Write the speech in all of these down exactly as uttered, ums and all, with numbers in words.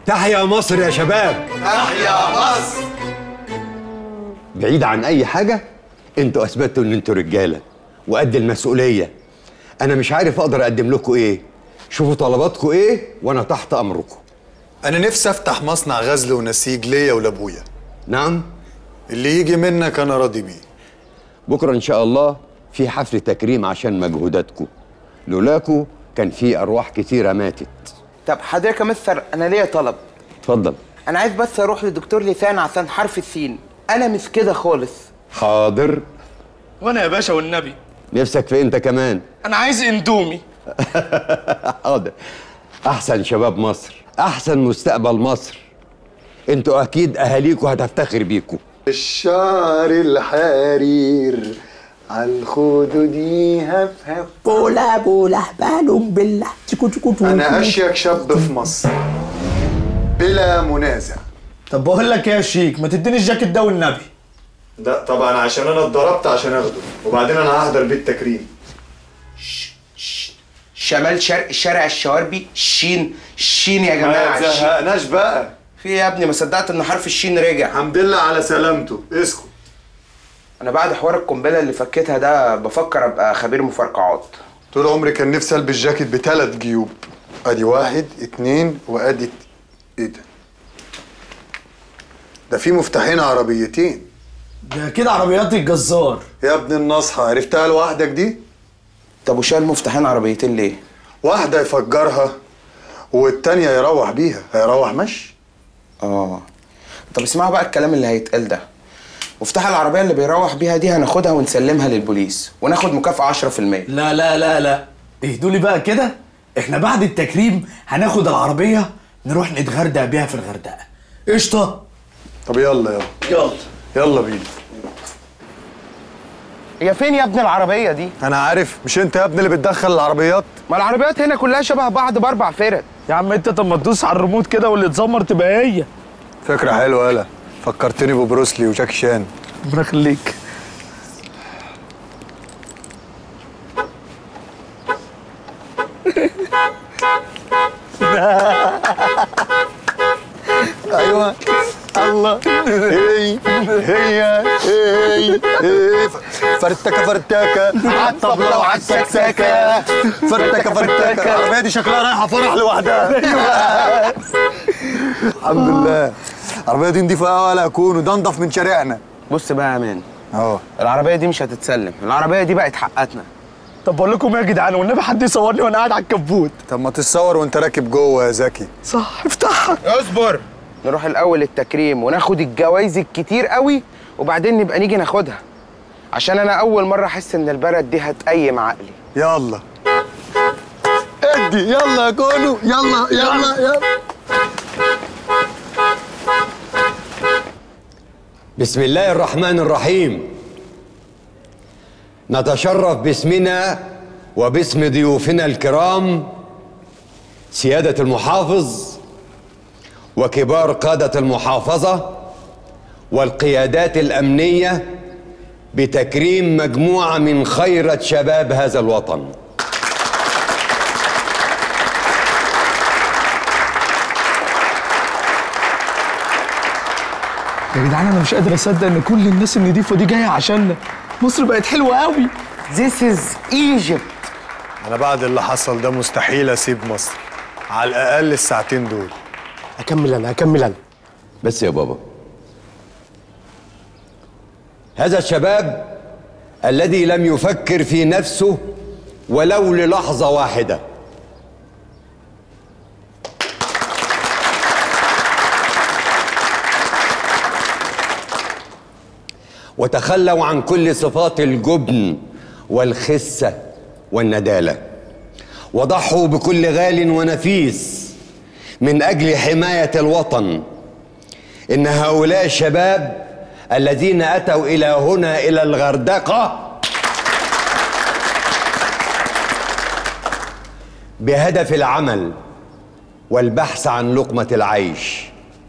تحيا مصر يا شباب. تحيا مصر. بعيد عن اي حاجه، انتوا اثبتوا ان انتوا رجاله وقد المسؤوليه. انا مش عارف اقدر اقدم لكم ايه. شوفوا طلباتكم ايه وانا تحت امركم. انا نفسي افتح مصنع غزل ونسيج ليا ولابويا. نعم. اللي يجي منك انا راضي بيه. بكره ان شاء الله في حفل تكريم عشان مجهوداتكم. لولاكوا كان في ارواح كتيره ماتت. طب حضرتك يا مستر، انا ليا طلب. اتفضل. انا عايز بس اروح لدكتور لسان عشان حرف السين، انا مش كده خالص. حاضر. وانا يا باشا والنبي. نفسك في انت كمان؟ انا عايز اندومي. حاضر. احسن شباب مصر، احسن مستقبل مصر. انتوا اكيد اهاليكوا هتفتخر بيكوا. الشعر الحرير عالخدود يهفهف. بولا بولا بالوم بالله تشكو تشكو. انا اشيك شاب في مصر بلا منازع. طب بقول لك ايه يا شيك، ما تديني الجاكيت ده والنبي. ده طبعا عشان انا اتضربت عشان اخده، وبعدين انا هحضر بيه التكريم. شمال شرق شارع الشواربي الشين الشين يا جماعه. ما تزهقناش بقى. في يا ابني؟ ما صدقت ان حرف الشين رجع. الحمد لله على سلامته. اسكت. انا بعد حوار القنبله اللي فكيتها ده بفكر ابقى خبير مفرقعات. طول عمري كان نفسي البس جاكيت بثلاث جيوب. ادي واحد اتنين وادي. ايه ده؟ ده في مفتاحين عربيتين. ده كده عربيات الجزار يا ابن النصحى، عرفتها لوحدك دي؟ طب وشال مفتاحين عربيتين ليه؟ واحدة يفجرها والتانية يروح بيها. هيروح مشي. اه. طب اسمعوا بقى الكلام اللي هيتقال ده. مفتاح العربية اللي بيروح بيها دي هناخدها ونسلمها للبوليس وناخد مكافأة عشرة في المية. لا لا لا لا، اهدوا لي بقى كده. احنا بعد التكريم هناخد العربية نروح نتغردق بيها في الغردقة. قشطة؟ طب يلا يلا يلا يلا بينا. هي فين يا ابني العربية دي؟ أنا عارف. مش أنت يا ابني اللي بتدخل العربيات؟ ما العربيات هنا كلها شبه بعض بأربع فرق. يا عم انت، طب ما تدوس على الريموت كده واللي اتزمر تبقى هي. فكرة حلوة. يالا فكرتني ببروسلي وجاكي شان. ربنا يخليك. ايوه الله. هي هي هي هي فرتكه فرتكه على الطبله وعلى السكسكه. فرتكه فرتكه. العربيه دي شكلها رايحه فرح لوحدها. الحمد لله. العربيه دي نضيفه قوي ولا اكون، وده انضف من شارعنا. بص بقى يا مان، اه العربية دي مش هتتسلم، العربية دي بقت حقتنا. طب بقول لكم ايه يا جدعان، والنبي حد يصورني وانا قاعد على الكبوت. طب ما تتصور وانت راكب جوه يا زكي. صح، افتحها. اصبر. نروح الاول التكريم وناخد الجوايز الكتير قوي، وبعدين نبقى نيجي ناخدها، عشان انا اول مره احس ان البلد دي هتقيم عقلي. يلا ادي. يلا يا كونو. يلا يلا يلا. بسم الله الرحمن الرحيم. نتشرف باسمنا وباسم ضيوفنا الكرام سيادة المحافظ وكبار قادة المحافظة والقيادات الأمنية بتكريم مجموعة من خيرة شباب هذا الوطن. يا جدعان انا مش قادر اصدق ان كل الناس النضيفه دي جايه عشاننا. مصر بقت حلوه قوي. This is Egypt. انا بعد اللي حصل ده مستحيل اسيب مصر، على الاقل الساعتين دول. هكمل انا هكمل انا بس يا بابا، هذا الشباب الذي لم يفكر في نفسه ولو للحظة واحدة، وتخلوا عن كل صفات الجبن والخسة والندالة، وضحوا بكل غال ونفيس من أجل حماية الوطن. إن هؤلاء الشباب الذين أتوا إلى هنا إلى الغردقة بهدف العمل والبحث عن لقمة العيش.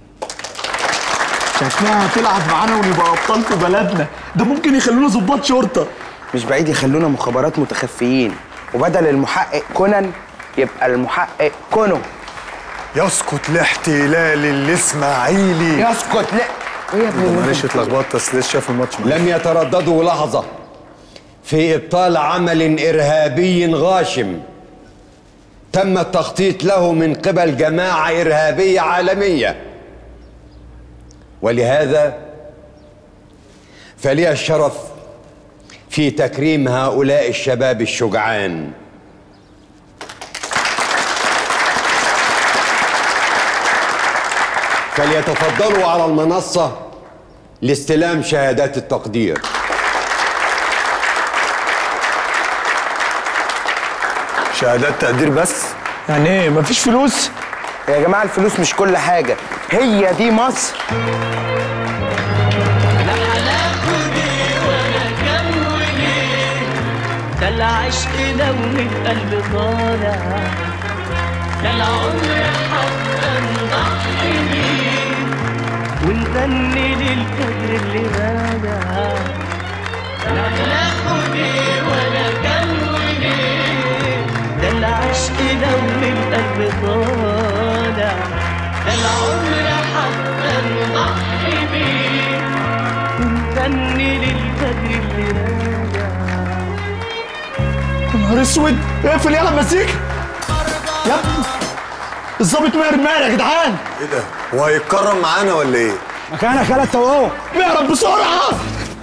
شكلها هتلعب معانا ونبقى ابطال في بلدنا. ده ممكن يخلونا ضباط شرطه. مش بعيد يخلونا مخابرات متخفيين، وبدل المحقق كونان يبقى المحقق كونو. يسقط الاحتلال الاسماعيلي. يسكت لا. ايه يا ابني؟ معلش اتلخبطت اصل لسه شايف الماتش. لم يترددوا لحظة في إبطال عمل إرهابي غاشم تم التخطيط له من قبل جماعة إرهابية عالمية، ولهذا فلي الشرف في تكريم هؤلاء الشباب الشجعان. فليتفضلوا على المنصة لاستلام شهادات التقدير. شهادات تقدير بس؟ يعني ايه مفيش فلوس؟ يا جماعه الفلوس مش كل حاجه، هي دي مصر. لا هناخدي ولا كوني، ده العشق لو من قلب طالع، ده العمر حتى نضحي بيه ونغني للفجر اللي راجع. لا هناخدي ولا كوني، ده العشق لو من قلب طالع، ده العمر حتى نضحي بيه ونغني للفجر اللي راجع. يا نهار اسود، اقفل يلا المزيكا يا ابني. الظابط ماهر ماهر يا جدعان. ايه ده؟ هو هيتكرم معانا ولا ايه؟ مكانك يالا انت اهو، اهرب بسرعه.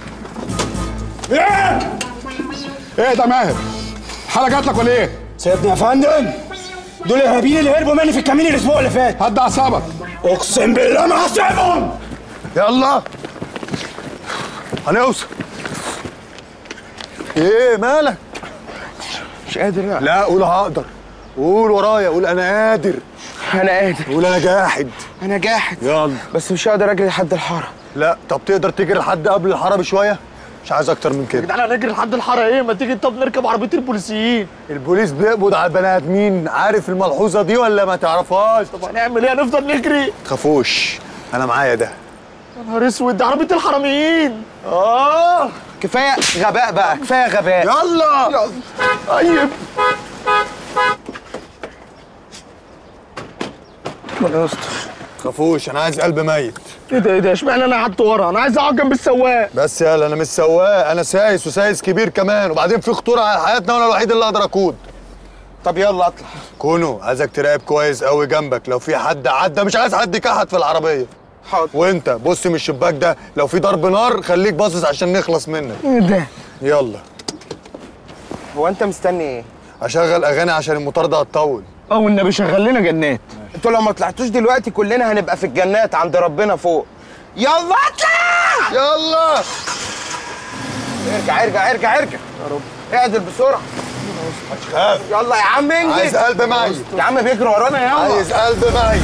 ايه؟ ايه ده ماهر؟ حاجه جات لك ولا ايه؟ سيبني يا فندم، دول الارهابيين اللي هربوا مني في الكمين الاسبوع اللي فات. هدي اعصابك. اقسم بالله ما هسيبهم. يلا هنوصل. ايه مالك؟ مش قادر يعني. لا قول هقدر. قول ورايا، قول انا قادر. انا قادر. قول انا جاحد. انا جاحد. يلا. بس مش هقدر اجري لحد الحاره. لا طب تقدر تجري لحد قبل الحاره بشويه؟ مش عايز اكتر من كده. جدعان هنجري لحد الحاره ايه؟ ما تيجي طب نركب عربيه البوليسيين. البوليس بيقبض على البني ادمين، عارف الملحوظه دي ولا ما تعرفهاش؟ طب هنعمل ايه؟ هنفضل نجري؟ تخافوش انا معايا ده. يا نهار اسود، دي عربيه الحراميين. اه كفايه غباء بقى، كفايه غباء. يلا يلا. طيب ربنا يستر. تخافوش انا عايز قلب ميت. ايه ده ايه ده؟ اشمعنى انا قعدت ورا؟ انا عايز اقعد جنب السواق. بس يلا انا مش سواق، انا سايس وسايس كبير كمان، وبعدين في خطوره على حياتنا وانا الوحيد اللي اقدر اقود. طب يلا اطلع. كونو عايزك تراقب كويس قوي جنبك، لو في حد عدى مش عايز حد يكحت في العربيه. حاضر. وانت بص من الشباك ده، لو في ضرب نار خليك باصص عشان نخلص منك. ايه ده؟ يلا. هو انت مستني ايه؟ اشغل اغاني عشان المطارده هتطول. اه والنبي شغل لنا جنات. انتوا لو ما طلعتوش دلوقتي كلنا هنبقى في الجنات عند ربنا فوق. يلا اطلع. يلا ارجع ارجع ارجع ارجع. يا رب اعدل بسرعه. مش خاف. يلا يا عم انجز. عايز قلب ميت. يا عم بيجري ورانا يلا. عايز قلب ميت.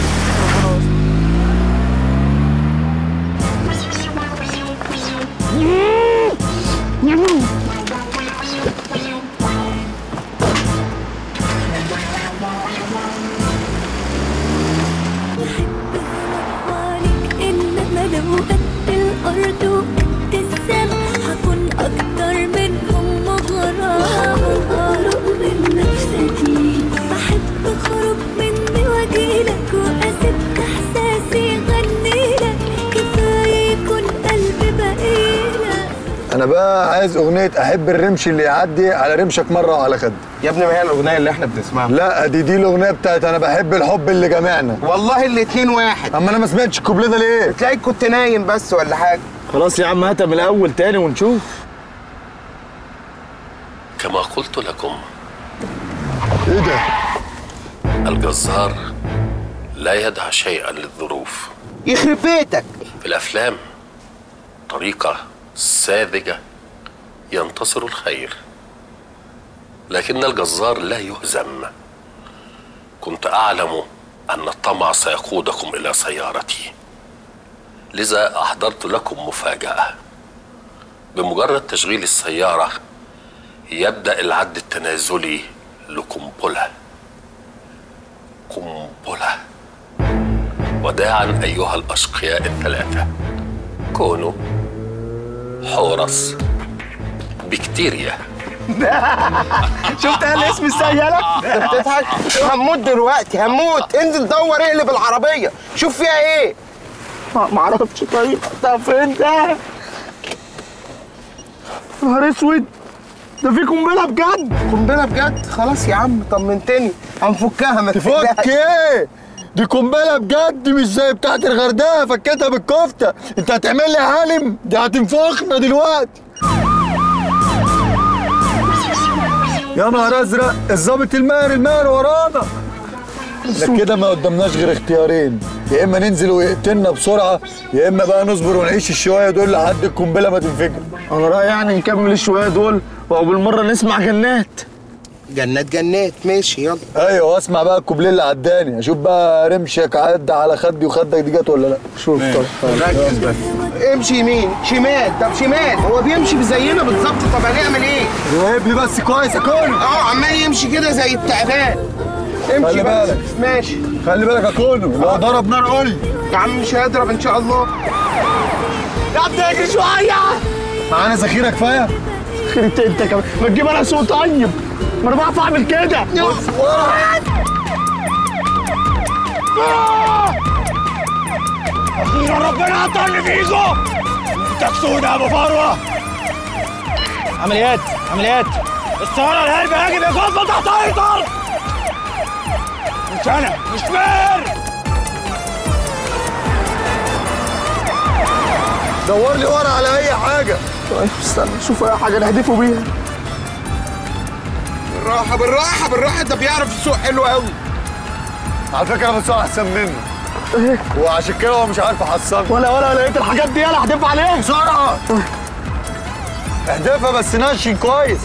إنما لو قد الأرض وقد السما هكون أكتر منهم مغرام. أهرب من نفسي، بحب أخرج مني وأجيلك وأسيب إحساسي يغنيلك، كفاية يكون قلبي بقيلك. انا بقى عايز اغنيه احب الرمش اللي يعدي على رمشك مره وعلى خدك. يا ابني ما هي الاغنيه اللي احنا بنسمعها. لا دي دي الاغنيه بتاعت انا بحب الحب اللي جمعنا. والله الاتنين واحد. اما انا ما سمعتش الكوبليه ده ليه؟ تلاقيك كنت نايم بس ولا حاجه. خلاص يا عم هاتها من الاول تاني ونشوف. كما قلت لكم، ايه ده؟ الجزار لا يدع شيئا للظروف. يخرب بيتك. في الافلام طريقه ساذجه ينتصر الخير، لكن الجزار لا يهزم. كنت اعلم ان الطمع سيقودكم الى سيارتي، لذا احضرت لكم مفاجاه. بمجرد تشغيل السياره يبدا العد التنازلي لقنبله. قنبله. وداعا ايها الاشقياء الثلاثه: كونو، حورس، بكتيريا. شفت قال اسم السيالة؟ انت بتضحك؟ هموت دلوقتي هموت. انزل دور اقلب العربيه شوف فيها ايه. ما معرفش. طيب ده فين ده؟ يا نهار اسود، ده في قنبله بجد. قنبله بجد؟ خلاص يا عم طمنتني، هنفكها. ما تفك ايه؟ دي قنبله بجد مش زي بتاعت الغردقه فكيتها بالكفته. انت هتعمل لي عالم؟ دي هتنفخنا دلوقتي. يا نهار ازرق، الظابط الماهر الماهر ورانا. احنا كده ما قدامناش غير اختيارين، يا اما ننزل ويقتلنا بسرعه، يا اما بقى نصبر ونعيش الشويه دول لحد القنبله ما تنفجر. انا رايي يعني نكمل الشويه دول وبالمره نسمع جنات. جنات جنات ماشي يلا. ايوه واسمع بقى الكوبليه اللي عداني، اشوف بقى رمشك عدى على خدي وخدك دي جت ولا لا. شوف طيب ركز بس. امشي يمين شمال. طب شمال هو بيمشي زينا بالظبط. طب هنعمل ايه؟ راقب لي بس كويس يا كونو. اه عمال يمشي كده زي التعبان. امشي خلي بس. بالك. ماشي خلي بالك يا كونو، لو ضرب نار قول لي. يا عم مش هيضرب ان شاء الله. يا ابني اجري شويه. معانا ذخيره كفايه؟ ذخيره انت كمان، ما تجيب انا سوق طيب، ما انا بعرف اعمل كده. بص اخيرا ربنا عطاني فيزو. تكسونا يا ابو فروه. عمليات عمليات. السهره الهرب يجب يكون تحت اي طرف. مش انا مش فير. دور لي ورا على اي حاجه. طيب استنى شوف اي حاجه نهدفه بيها. بالراحه بالراحه بالراحه. ده بيعرف يسوق حلو قوي. على فكره انا بسوق احسن منه. وعشان كده هو مش عارف يحصلني. ولا ولا لقيت الحاجات دي يلا احدف عليه بسرعه. احدفها بس نشن كويس.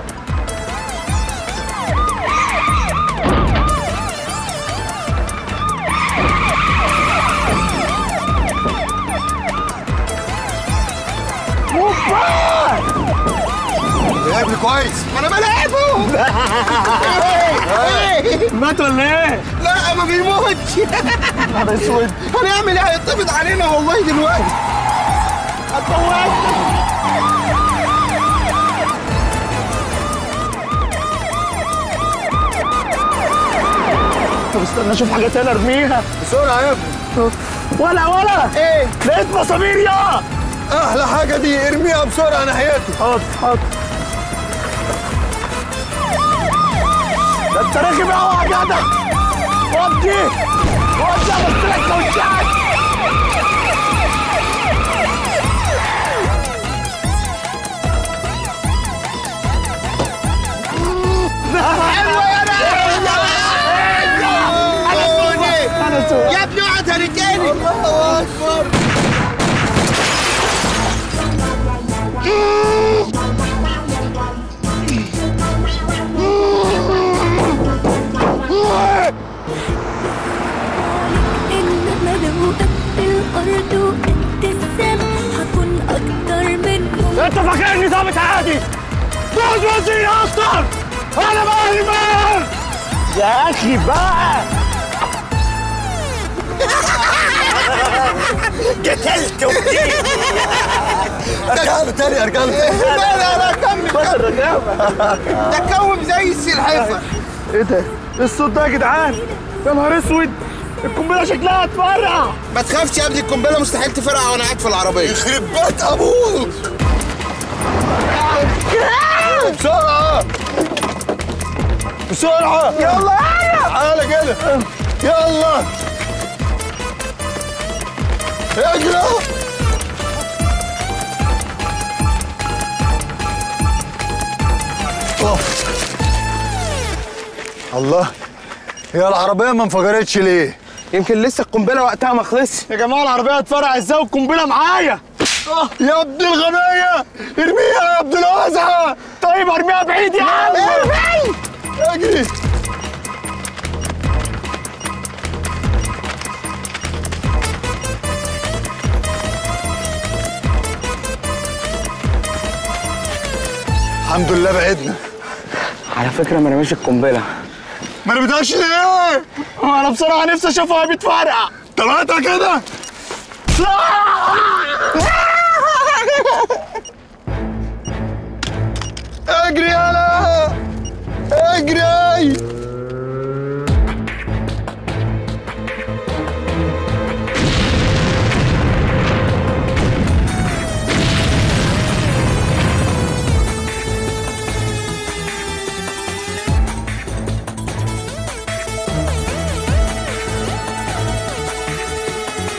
لعبني كويس. ما انا بلعبه. مات ولا ايه؟ لا ما بيموتش. انا اسود. هنعمل ايه؟ هيطبط علينا والله دلوقتي. هتموتنا. طب استنى اشوف حاجه تانية ارميها بسرعه يا ابني. ولا ولا ايه؟ لقيت مسامير يا احلى حاجه دي، ارميها بسرعه ناحيتي. حاضر حاضر. ده انت راكب قوي يا جدع. ودي ودي بس لك كوتشات. حلوه يا انا سوني. انا سوني يا ابني اقعد هنتاني. الله اكبر. إنما لو قد الأرض وقد السما هكون أكتر منهم. انت فاكرني ظابط عادي؟ جوز وزير اكتر. انا بقى المال يا اخي بقى. قتلت ودي. ارجع له تاني ارجع له تاني. لا لا لا كمل كمل. ده كوم زي السلحفه. ايه ده؟ ايه الصوت ده يا جدعان؟ يا نهار اسود، القنبله شكلها هتفرقع. ما تخافش يا ابني القنبله مستحيل تفرقع وانا قاعد في العربيه. يخرب بيت ابوك. بسرعه بسرعه. يلا يلا تعالى كده. يلا اجري. الله، هي العربية ما انفجرتش ليه؟ يمكن لسه القنبله وقتها ما خلصش. يا جماعة العربية هتفرقع ازاي والقنبلة معايا؟ يا ابن الغبية، ارميها يا ابن الوزعة. طيب ارميها بعيد يا عم. ارمي. اجري. الحمد لله بعدنا. على فكره ما رميش القنبله. ما رميتهاش ليه؟ انا بصراحة نفسي اشوفها بتفرقع. طلعتها كده. اجري يالا اجري.